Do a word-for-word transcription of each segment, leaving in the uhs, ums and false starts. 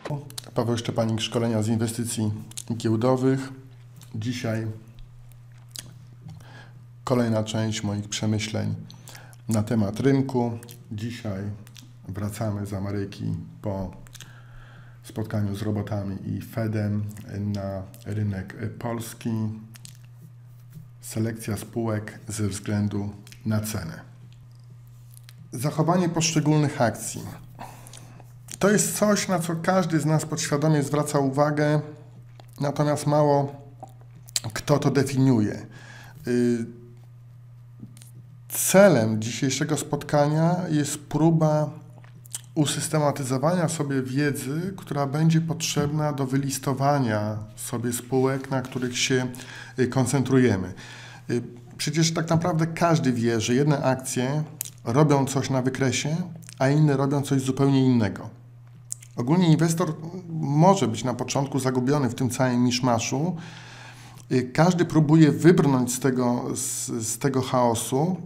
Paweł Szczepanik, Szkolenia z Inwestycji Giełdowych. Dzisiaj kolejna część moich przemyśleń na temat rynku. Dzisiaj wracamy z Ameryki po spotkaniu z robotami i Fedem na rynek polski. Selekcja spółek ze względu na cenę. Zachowanie poszczególnych akcji. To jest coś, na co każdy z nas podświadomie zwraca uwagę, natomiast mało kto to definiuje. Celem dzisiejszego spotkania jest próba usystematyzowania sobie wiedzy, która będzie potrzebna do wylistowania sobie spółek, na których się koncentrujemy. Przecież tak naprawdę każdy wie, że jedne akcje robią coś na wykresie, a inne robią coś zupełnie innego. Ogólnie inwestor może być na początku zagubiony w tym całym miszmaszu. Każdy próbuje wybrnąć z tego, z, z tego chaosu,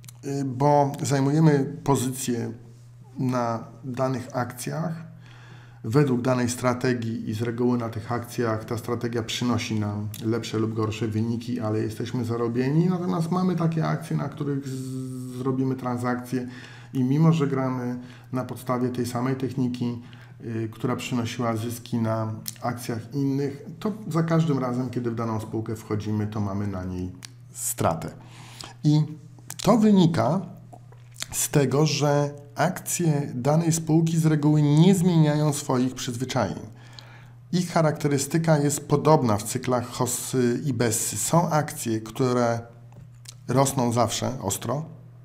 bo zajmujemy pozycję na danych akcjach, według danej strategii i z reguły na tych akcjach ta strategia przynosi nam lepsze lub gorsze wyniki, ale jesteśmy zarobieni. Natomiast mamy takie akcje, na których z, zrobimy transakcje i mimo, że gramy na podstawie tej samej techniki, y, która przynosiła zyski na akcjach innych, to za każdym razem, kiedy w daną spółkę wchodzimy, to mamy na niej stratę. I to wynika z tego, że akcje danej spółki z reguły nie zmieniają swoich przyzwyczajeń. Ich charakterystyka jest podobna w cyklach Hossy i Bessy. Są akcje, które rosną zawsze ostro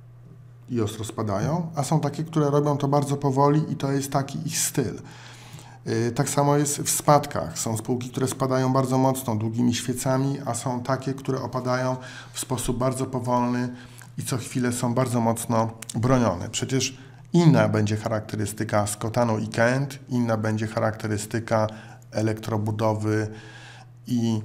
i ostro spadają, a są takie, które robią to bardzo powoli i to jest taki ich styl. Tak samo jest w spadkach. Są spółki, które spadają bardzo mocno, długimi świecami, a są takie, które opadają w sposób bardzo powolny i co chwilę są bardzo mocno bronione. Przecież inna będzie charakterystyka Skotanu i Kent, inna będzie charakterystyka elektrobudowy i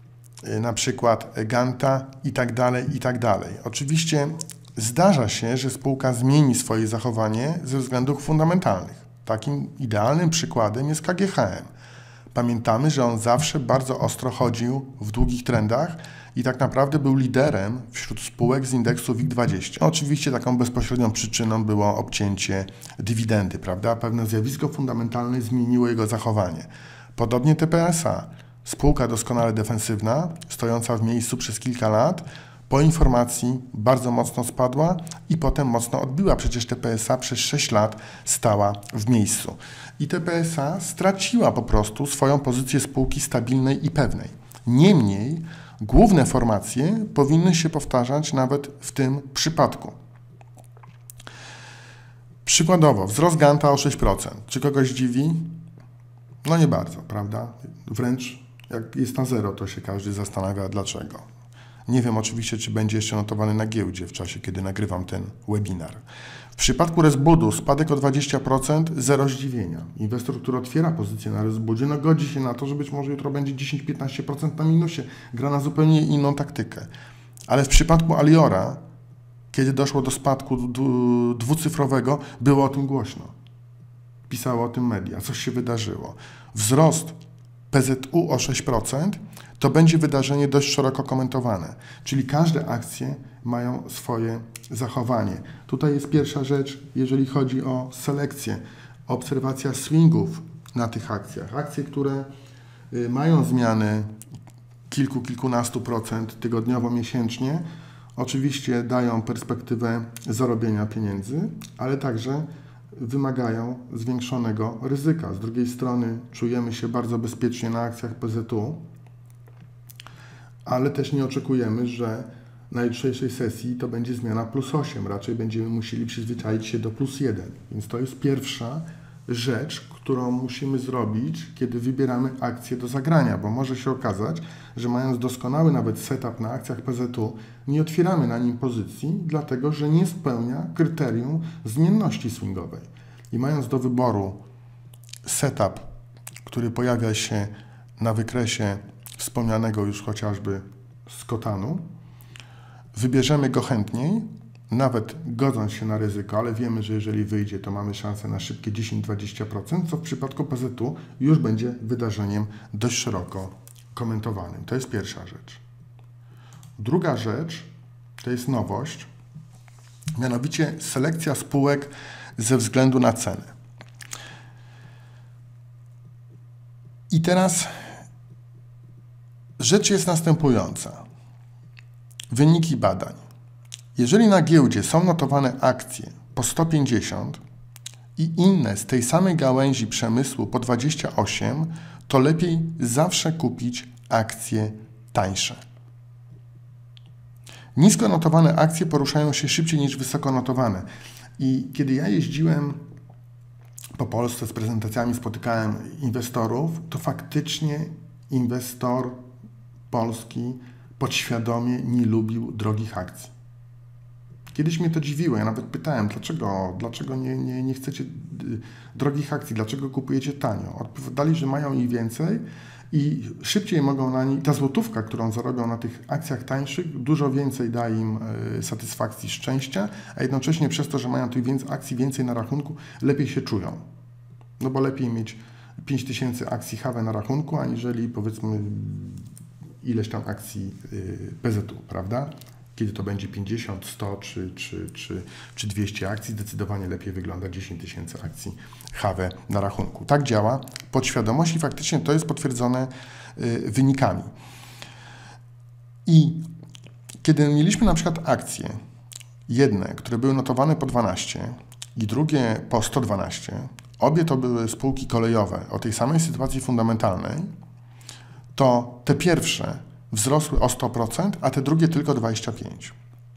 na przykład Ganta i tak dalej, i tak dalej. Oczywiście zdarza się, że spółka zmieni swoje zachowanie ze względów fundamentalnych. Takim idealnym przykładem jest K G H M. Pamiętamy, że on zawsze bardzo ostro chodził w długich trendach i tak naprawdę był liderem wśród spółek z indeksu W I G dwadzieścia. No, oczywiście taką bezpośrednią przyczyną było obcięcie dywidendy, prawda? Pewne zjawisko fundamentalne zmieniło jego zachowanie. Podobnie T P S A, spółka doskonale defensywna, stojąca w miejscu przez kilka lat, po informacji bardzo mocno spadła i potem mocno odbiła. Przecież T P S A przez sześć lat stała w miejscu. I T P S A straciła po prostu swoją pozycję spółki stabilnej i pewnej. Niemniej główne formacje powinny się powtarzać nawet w tym przypadku. Przykładowo, wzrost Ganta o sześć procent. Czy kogoś dziwi? No nie bardzo, prawda? Wręcz jak jest na zero, to się każdy zastanawia dlaczego. Nie wiem oczywiście, czy będzie jeszcze notowany na giełdzie w czasie, kiedy nagrywam ten webinar. W przypadku Rezbudu spadek o dwadzieścia procent, zero zdziwienia. Inwestor, który otwiera pozycję na Rezbudzie, no godzi się na to, że być może jutro będzie dziesięć do piętnastu procent na minusie. Gra na zupełnie inną taktykę. Ale w przypadku Aliora, kiedy doszło do spadku dwucyfrowego, było o tym głośno. Pisało o tym media. Coś się wydarzyło. Wzrost P Z U o sześć procent to będzie wydarzenie dość szeroko komentowane. Czyli każde akcje mają swoje zachowanie. Tutaj jest pierwsza rzecz, jeżeli chodzi o selekcję. Obserwacja swingów na tych akcjach. Akcje, które mają zmiany kilku, kilkunastu procent tygodniowo, miesięcznie, oczywiście dają perspektywę zarobienia pieniędzy, ale także wymagają zwiększonego ryzyka. Z drugiej strony czujemy się bardzo bezpiecznie na akcjach P Z U, ale też nie oczekujemy, że na jutrzejszej sesji to będzie zmiana plus osiem. Raczej będziemy musieli przyzwyczaić się do plus jeden. Więc to jest pierwsza rzecz, którą musimy zrobić, kiedy wybieramy akcje do zagrania, bo może się okazać, że mając doskonały nawet setup na akcjach P Z U, nie otwieramy na nim pozycji, dlatego że nie spełnia kryterium zmienności swingowej. I mając do wyboru setup, który pojawia się na wykresie wspomnianego już chociażby Skotanu, wybierzemy go chętniej, nawet godząc się na ryzyko, ale wiemy, że jeżeli wyjdzie, to mamy szansę na szybkie dziesięć do dwudziestu procent, co w przypadku P Z U już będzie wydarzeniem dość szeroko komentowanym. To jest pierwsza rzecz. Druga rzecz to jest nowość, mianowicie selekcja spółek ze względu na cenę. I teraz rzecz jest następująca. Wyniki badań. Jeżeli na giełdzie są notowane akcje po sto pięćdziesiąt i inne z tej samej gałęzi przemysłu po dwadzieścia osiem, to lepiej zawsze kupić akcje tańsze. Nisko notowane akcje poruszają się szybciej niż wysoko notowane. I kiedy ja jeździłem po Polsce z prezentacjami, spotykałem inwestorów, to faktycznie inwestor polski podświadomie nie lubił drogich akcji. Kiedyś mnie to dziwiło, ja nawet pytałem, dlaczego, dlaczego nie, nie, nie chcecie drogich akcji, dlaczego kupujecie tanio? Odpowiadali, że mają ich więcej i szybciej mogą na nich, ta złotówka, którą zarobią na tych akcjach tańszych, dużo więcej da im y, satysfakcji, szczęścia, a jednocześnie przez to, że mają tych więcej, akcji więcej na rachunku, lepiej się czują. No bo lepiej mieć pięć tysięcy akcji H W na rachunku, aniżeli powiedzmy ileś tam akcji y, P Z U, prawda? Kiedy to będzie pięćdziesiąt, sto czy, czy, czy, czy dwieście akcji, zdecydowanie lepiej wygląda dziesięć tysięcy akcji H W na rachunku. Tak działa podświadomość i faktycznie to jest potwierdzone y, wynikami. I kiedy mieliśmy na przykład akcje, jedne, które były notowane po dwanaście i drugie po sto dwanaście, obie to były spółki kolejowe o tej samej sytuacji fundamentalnej, to te pierwsze wzrosły o sto procent, a te drugie tylko dwadzieścia pięć procent.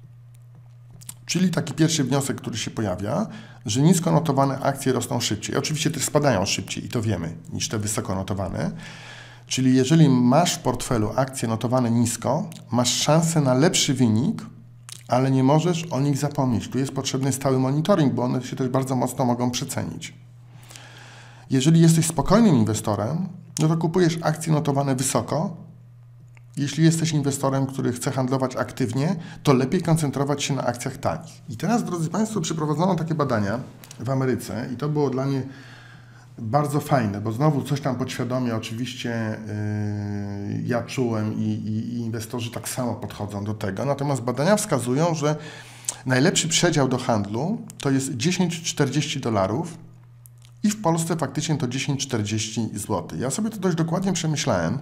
Czyli taki pierwszy wniosek, który się pojawia, że nisko notowane akcje rosną szybciej. Oczywiście też spadają szybciej i to wiemy, niż te wysoko notowane. Czyli jeżeli masz w portfelu akcje notowane nisko, masz szansę na lepszy wynik, ale nie możesz o nich zapomnieć. Tu jest potrzebny stały monitoring, bo one się też bardzo mocno mogą przecenić. Jeżeli jesteś spokojnym inwestorem, no to kupujesz akcje notowane wysoko. Jeśli jesteś inwestorem, który chce handlować aktywnie, to lepiej koncentrować się na akcjach tanich. I teraz, drodzy Państwo, przeprowadzono takie badania w Ameryce i to było dla mnie bardzo fajne, bo znowu coś tam podświadomie oczywiście yy, ja czułem i, i, i inwestorzy tak samo podchodzą do tego. Natomiast badania wskazują, że najlepszy przedział do handlu to jest dziesięć czterdzieści dolarów i w Polsce faktycznie to dziesięć czterdzieści złotych. Ja sobie to dość dokładnie przemyślałem.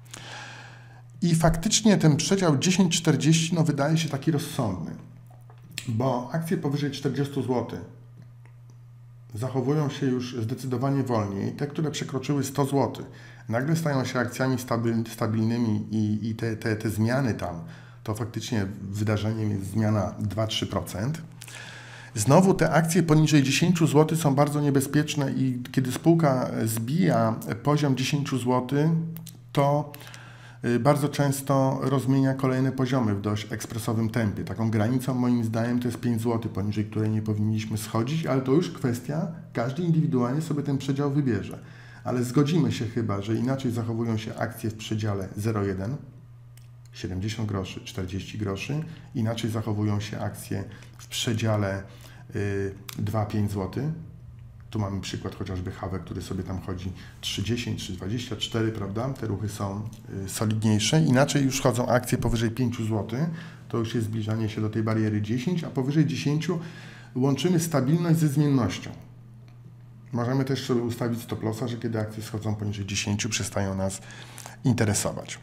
I faktycznie ten przedział dziesięć czterdzieści no, wydaje się taki rozsądny, bo akcje powyżej czterdziestu złotych zachowują się już zdecydowanie wolniej. Te, które przekroczyły sto złotych, nagle stają się akcjami stabil, stabilnymi i, i te, te, te zmiany tam, to faktycznie wydarzeniem jest zmiana dwa do trzech procent. Znowu te akcje poniżej dziesięciu złotych są bardzo niebezpieczne i kiedy spółka zbija poziom dziesięciu złotych, to bardzo często rozmienia kolejne poziomy w dość ekspresowym tempie. Taką granicą moim zdaniem to jest pięć złotych, poniżej której nie powinniśmy schodzić, ale to już kwestia, każdy indywidualnie sobie ten przedział wybierze. Ale zgodzimy się chyba, że inaczej zachowują się akcje w przedziale zero przecinek jeden, siedemdziesiąt groszy, czterdzieści groszy, inaczej zachowują się akcje w przedziale y, dwa do pięciu złotych. Tu mamy przykład chociażby H W, który sobie tam chodzi trzydzieści, trzy dwadzieścia cztery, prawda? Te ruchy są y, solidniejsze. Inaczej już chodzą akcje powyżej pięciu złotych. To już jest zbliżanie się do tej bariery dziesięć, a powyżej dziesięciu łączymy stabilność ze zmiennością. Możemy też sobie ustawić stop lossa, że kiedy akcje schodzą poniżej dziesięciu, przestają nas interesować.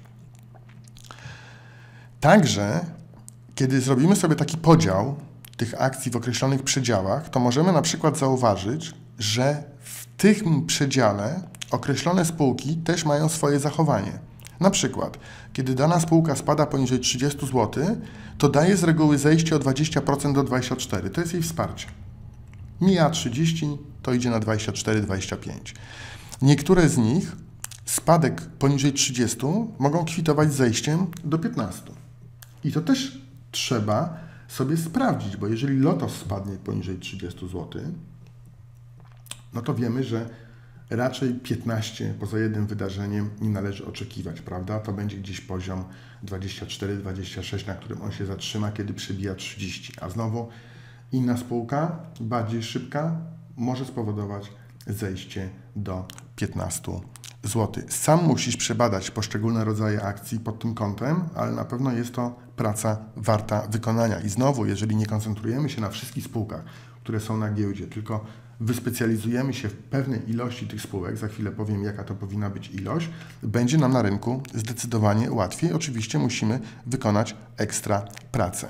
Także, kiedy zrobimy sobie taki podział tych akcji w określonych przedziałach, to możemy na przykład zauważyć, że w tym przedziale określone spółki też mają swoje zachowanie. Na przykład, kiedy dana spółka spada poniżej trzydziestu złotych, to daje z reguły zejście o dwadzieścia procent do dwudziestu czterech procent. To jest jej wsparcie. Mija trzydzieści, to idzie na dwadzieścia cztery do dwudziestu pięciu. Niektóre z nich spadek poniżej trzydziestu mogą kwitować zejściem do piętnastu. I to też trzeba sobie sprawdzić, bo jeżeli Lotos spadnie poniżej trzydziestu złotych, no to wiemy, że raczej piętnaście poza jednym wydarzeniem nie należy oczekiwać, prawda? To będzie gdzieś poziom dwadzieścia cztery dwadzieścia sześć, na którym on się zatrzyma, kiedy przebija trzydzieści. A znowu inna spółka, bardziej szybka, może spowodować zejście do piętnastu złotych. Sam musisz przebadać poszczególne rodzaje akcji pod tym kątem, ale na pewno jest to praca warta wykonania. I znowu, jeżeli nie koncentrujemy się na wszystkich spółkach, które są na giełdzie, tylko wyspecjalizujemy się w pewnej ilości tych spółek, za chwilę powiem, jaka to powinna być ilość, będzie nam na rynku zdecydowanie łatwiej. Oczywiście musimy wykonać ekstra pracę.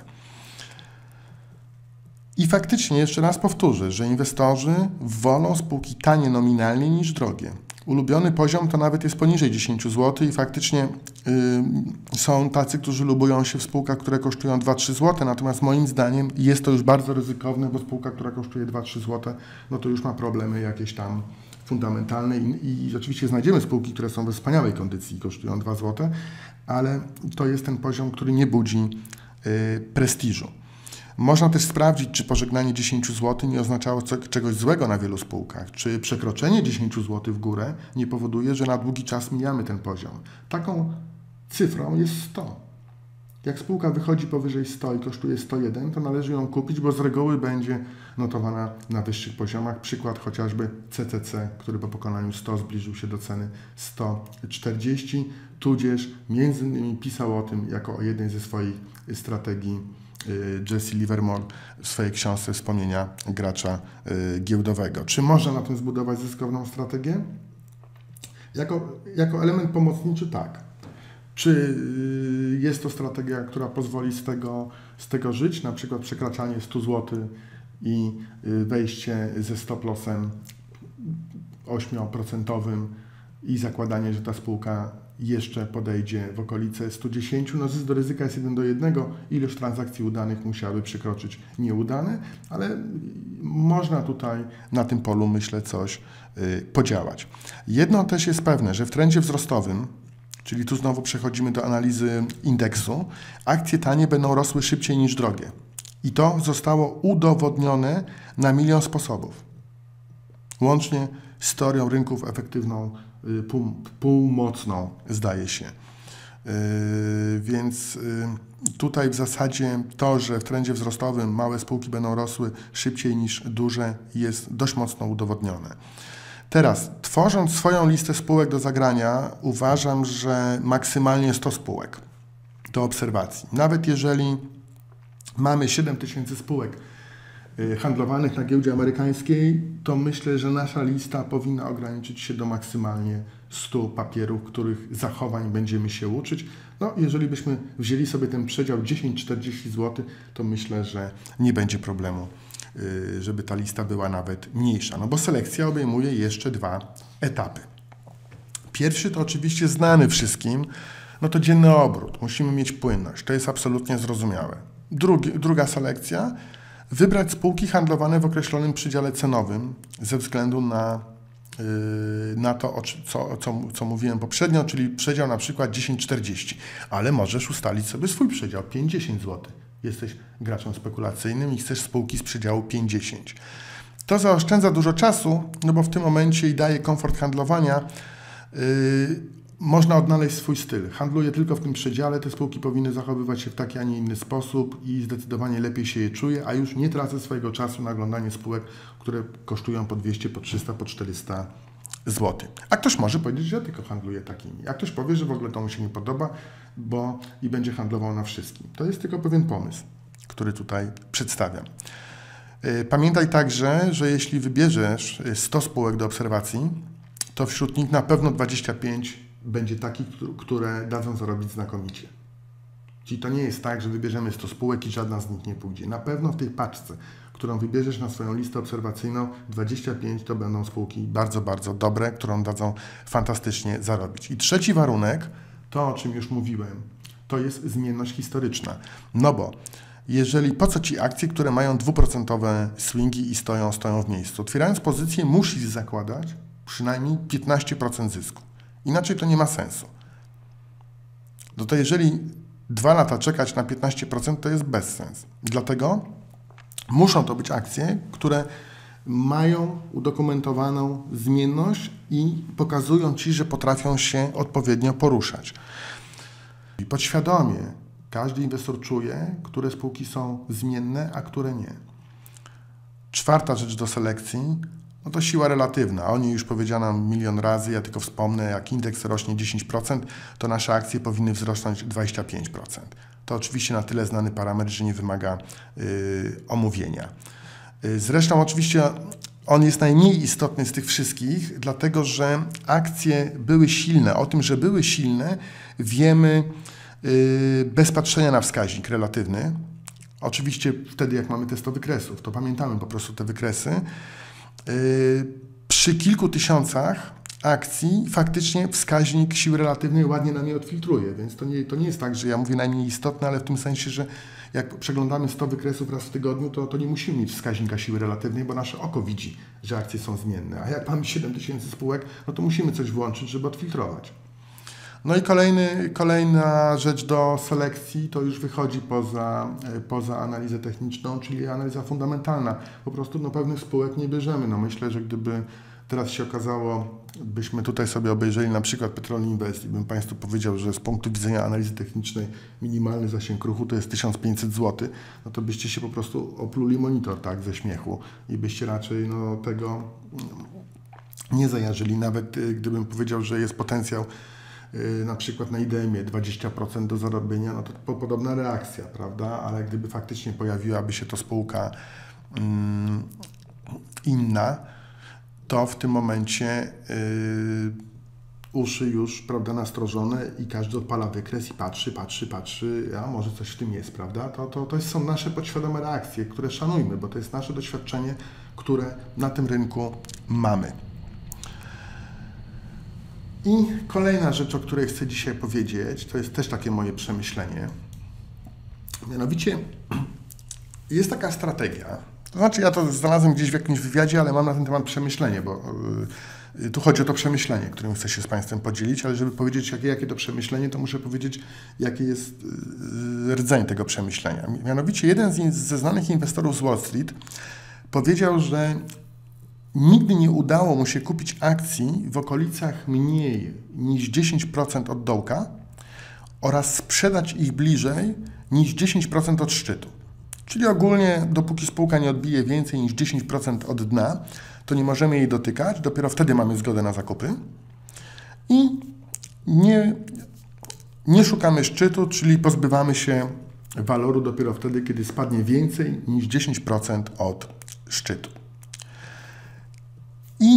I faktycznie, jeszcze raz powtórzę, że inwestorzy wolą spółki tanie nominalnie niż drogie. Ulubiony poziom to nawet jest poniżej dziesięć złotych i faktycznie yy, są tacy, którzy lubują się w spółkach, które kosztują dwa trzy złote, natomiast moim zdaniem jest to już bardzo ryzykowne, bo spółka, która kosztuje dwa trzy złote, no to już ma problemy jakieś tam fundamentalne i, i oczywiście znajdziemy spółki, które są we wspaniałej kondycji i kosztują dwa złote, ale to jest ten poziom, który nie budzi yy, prestiżu. Można też sprawdzić, czy pożegnanie dziesięć złotych nie oznaczało co, czegoś złego na wielu spółkach, czy przekroczenie dziesięć złotych w górę nie powoduje, że na długi czas mijamy ten poziom. Taką cyfrą jest sto. Jak spółka wychodzi powyżej sto i kosztuje sto jeden, to należy ją kupić, bo z reguły będzie notowana na wyższych poziomach. Przykład chociażby C C C, który po pokonaniu sto zbliżył się do ceny sto czterdzieści, tudzież między innymi pisał o tym jako o jednej ze swoich strategii Jesse Livermore w swojej książce Wspomnienia gracza giełdowego. Czy można na tym zbudować zyskowną strategię? Jako, jako element pomocniczy tak. Czy jest to strategia, która pozwoli z tego, z tego żyć, na przykład przekraczanie stu złotych i wejście ze stop lossem osiem procent i zakładanie, że ta spółka jeszcze podejdzie w okolice stu dziesięciu, no zysk do ryzyka jest jeden do jednego, ilość transakcji udanych musiałaby przekroczyć nieudane, ale można tutaj na tym polu, myślę, coś y, podziałać. Jedno też jest pewne, że w trendzie wzrostowym, czyli tu znowu przechodzimy do analizy indeksu, akcje tanie będą rosły szybciej niż drogie. I to zostało udowodnione na milion sposobów. Łącznie z teorią rynków efektywną, Pół, półmocną, zdaje się. Yy, więc yy, tutaj w zasadzie to, że w trendzie wzrostowym małe spółki będą rosły szybciej niż duże, jest dość mocno udowodnione. Teraz, tworząc swoją listę spółek do zagrania, uważam, że maksymalnie sto spółek do obserwacji. Nawet jeżeli mamy siedem tysięcy spółek handlowanych na giełdzie amerykańskiej, to myślę, że nasza lista powinna ograniczyć się do maksymalnie stu papierów, których zachowań będziemy się uczyć. No, jeżeli byśmy wzięli sobie ten przedział dziesięć czterdzieści złotych, to myślę, że nie będzie problemu, żeby ta lista była nawet mniejsza. No bo selekcja obejmuje jeszcze dwa etapy. Pierwszy to oczywiście znany wszystkim, no to dzienny obrót. Musimy mieć płynność. To jest absolutnie zrozumiałe. Drugi, druga selekcja. Wybrać spółki handlowane w określonym przedziale cenowym ze względu na, yy, na to, o, co, co, co mówiłem poprzednio, czyli przedział na przykład dziesięć czterdzieści, ale możesz ustalić sobie swój przedział pięćdziesiąt złotych. Jesteś graczem spekulacyjnym i chcesz spółki z przedziału pięćdziesiąt. To zaoszczędza dużo czasu, no bo w tym momencie i daje komfort handlowania. Yy, Można odnaleźć swój styl. Handluję tylko w tym przedziale, te spółki powinny zachowywać się w taki, a nie inny sposób i zdecydowanie lepiej się je czuję, a już nie tracę swojego czasu na oglądanie spółek, które kosztują po dwieście, po trzysta, po czterysta złotych. A ktoś może powiedzieć, że ja tylko handluję takimi. A ktoś powie, że w ogóle to mu się nie podoba, bo i będzie handlował na wszystkim. To jest tylko pewien pomysł, który tutaj przedstawiam. Pamiętaj także, że jeśli wybierzesz sto spółek do obserwacji, to wśród nich na pewno dwadzieścia pięć będzie takich, które dadzą zarobić znakomicie. Czyli to nie jest tak, że wybierzemy sto spółek i żadna z nich nie pójdzie. Na pewno w tej paczce, którą wybierzesz na swoją listę obserwacyjną, dwadzieścia pięć to będą spółki bardzo, bardzo dobre, którą dadzą fantastycznie zarobić. I trzeci warunek, to o czym już mówiłem, to jest zmienność historyczna. No bo jeżeli, po co Ci akcje, które mają dwuprocentowe swingi i stoją, stoją w miejscu? Otwierając pozycję musisz zakładać przynajmniej piętnaście procent zysku. Inaczej to nie ma sensu. No to jeżeli dwa lata czekać na piętnaście procent, to jest bezsens. Dlatego muszą to być akcje, które mają udokumentowaną zmienność i pokazują Ci, że potrafią się odpowiednio poruszać. I podświadomie każdy inwestor czuje, które spółki są zmienne, a które nie. Czwarta rzecz do selekcji, no to siła relatywna. O niej już powiedziano milion razy, ja tylko wspomnę, jak indeks rośnie dziesięć procent, to nasze akcje powinny wzrosnąć dwadzieścia pięć procent. To oczywiście na tyle znany parametr, że nie wymaga yy, omówienia. Yy, zresztą oczywiście on jest najmniej istotny z tych wszystkich, dlatego że akcje były silne. O tym, że były silne, wiemy yy, bez patrzenia na wskaźnik relatywny. Oczywiście wtedy, jak mamy te sto wykresów, to pamiętamy po prostu te wykresy. Yy, przy kilku tysiącach akcji faktycznie wskaźnik siły relatywnej ładnie nam je odfiltruje, więc to nie, to nie jest tak, że ja mówię najmniej istotne, ale w tym sensie, że jak przeglądamy sto wykresów raz w tygodniu, to, to nie musimy mieć wskaźnika siły relatywnej, bo nasze oko widzi, że akcje są zmienne. A jak mamy siedem tysięcy spółek, no to musimy coś włączyć, żeby odfiltrować. No i kolejny, kolejna rzecz do selekcji to już wychodzi poza, poza analizę techniczną, czyli analiza fundamentalna. Po prostu no, pewnych spółek nie bierzemy. No, myślę, że gdyby teraz się okazało, byśmy tutaj sobie obejrzeli na przykład Petrol Invest i bym Państwu powiedział, że z punktu widzenia analizy technicznej minimalny zasięg ruchu to jest tysiąc pięćset złotych, no to byście się po prostu opluli monitor tak ze śmiechu i byście raczej no, tego nie zajarzyli. Nawet gdybym powiedział, że jest potencjał na przykład na I D M-ie dwadzieścia procent do zarobienia, no to podobna reakcja, prawda? Ale gdyby faktycznie pojawiłaby się to spółka mm, inna, to w tym momencie yy, uszy już, prawda, nastrożone i każdy odpala wykres i patrzy, patrzy, patrzy, a może coś w tym jest, prawda? To, to, to są nasze podświadome reakcje, które szanujmy, bo to jest nasze doświadczenie, które na tym rynku mamy. I kolejna rzecz, o której chcę dzisiaj powiedzieć, to jest też takie moje przemyślenie. Mianowicie jest taka strategia, to znaczy ja to znalazłem gdzieś w jakimś wywiadzie, ale mam na ten temat przemyślenie, bo yy, tu chodzi o to przemyślenie, którym chcę się z Państwem podzielić, ale żeby powiedzieć, jakie, jakie to przemyślenie, to muszę powiedzieć, jaki jest yy, rdzeń tego przemyślenia. Mianowicie jeden z, ze znanych inwestorów z Wall Street powiedział, że nigdy nie udało mu się kupić akcji w okolicach mniej niż dziesięć procent od dołka oraz sprzedać ich bliżej niż dziesięć procent od szczytu. Czyli ogólnie, dopóki spółka nie odbije więcej niż dziesięć procent od dna, to nie możemy jej dotykać, dopiero wtedy mamy zgodę na zakupy. I nie, nie szukamy szczytu, czyli pozbywamy się waloru dopiero wtedy, kiedy spadnie więcej niż dziesięć procent od szczytu. I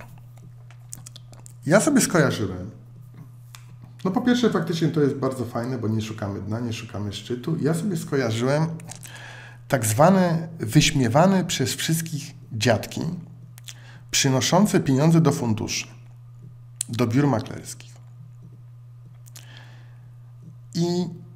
ja sobie skojarzyłem, no po pierwsze faktycznie to jest bardzo fajne, bo nie szukamy dna, nie szukamy szczytu. Ja sobie skojarzyłem tak zwane wyśmiewane przez wszystkich dziadki przynoszące pieniądze do funduszy, do biur maklerskich. I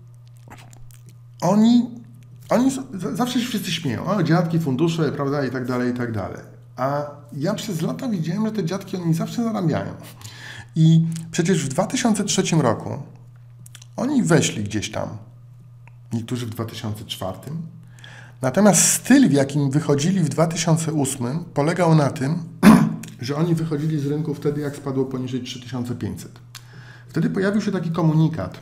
oni, oni zawsze się wszyscy śmieją, o dziadki, fundusze, prawda, i tak dalej, i tak dalej. A ja przez lata widziałem, że te dziadki oni zawsze zarabiają. I przecież w dwa tysiące trzecim roku oni weszli gdzieś tam, niektórzy w dwa tysiące czwartym. Natomiast styl, w jakim wychodzili w dwa tysiące ósmym, polegał na tym, że oni wychodzili z rynku wtedy, jak spadło poniżej trzy tysiące pięćset. Wtedy pojawił się taki komunikat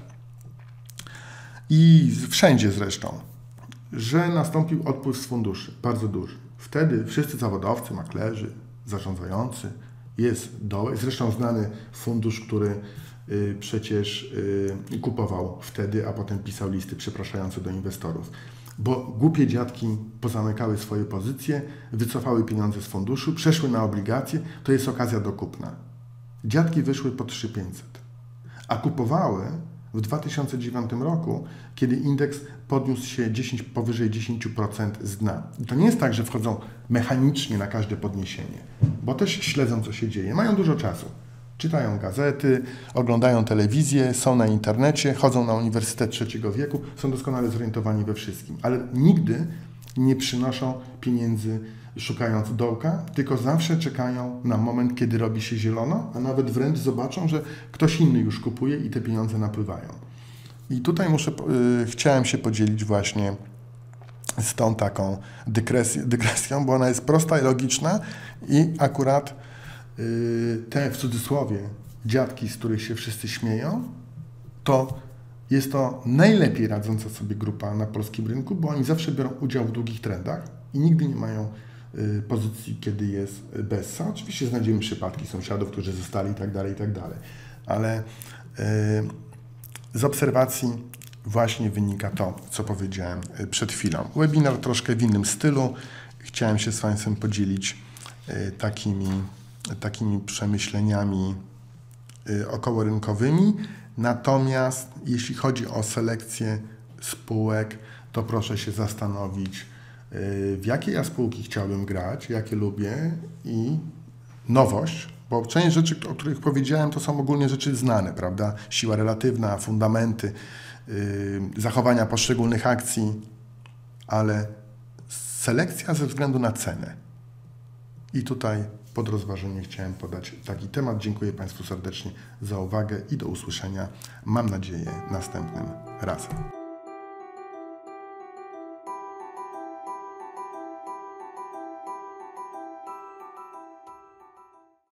i wszędzie zresztą, że nastąpił odpływ z funduszy, bardzo duży. Wtedy wszyscy zawodowcy, maklerzy, zarządzający, jest dołek, zresztą znany fundusz, który y, przecież y, kupował wtedy, a potem pisał listy przepraszające do inwestorów. Bo głupie dziadki pozamykały swoje pozycje, wycofały pieniądze z funduszu, przeszły na obligacje, to jest okazja do kupna. Dziadki wyszły po trzy tysiące pięćset, a kupowały w dwa tysiące dziewiątym roku, kiedy indeks podniósł się dziesięć, powyżej dziesięć procent z dna. I to nie jest tak, że wchodzą mechanicznie na każde podniesienie, bo też śledzą, co się dzieje. Mają dużo czasu. Czytają gazety, oglądają telewizję, są na internecie, chodzą na Uniwersytet Trzeciego Wieku, są doskonale zorientowani we wszystkim, ale nigdy nie przynoszą pieniędzy szukając dołka, tylko zawsze czekają na moment, kiedy robi się zielono, a nawet wręcz zobaczą, że ktoś inny już kupuje i te pieniądze napływają. I tutaj muszę, yy, chciałem się podzielić właśnie z tą taką dygresją, dygresją, bo ona jest prosta i logiczna i akurat yy, te w cudzysłowie dziadki, z których się wszyscy śmieją, to jest to najlepiej radząca sobie grupa na polskim rynku, bo oni zawsze biorą udział w długich trendach i nigdy nie mają y, pozycji, kiedy jest bessa. Oczywiście znajdziemy przypadki sąsiadów, którzy zostali i tak dalej, i tak dalej. Ale y, z obserwacji właśnie wynika to, co powiedziałem przed chwilą. Webinar troszkę w innym stylu. Chciałem się z Państwem podzielić y, takimi, takimi przemyśleniami y, okołorynkowymi. Natomiast jeśli chodzi o selekcję spółek, to proszę się zastanowić, w jakie ja spółki chciałbym grać, jakie lubię i nowość, bo część rzeczy, o których powiedziałem, to są ogólnie rzeczy znane, prawda? Siła relatywna, fundamenty, zachowania poszczególnych akcji, ale selekcja ze względu na cenę. I tutaj pod rozważenie chciałem podać taki temat. Dziękuję Państwu serdecznie za uwagę i do usłyszenia, mam nadzieję, następnym razem.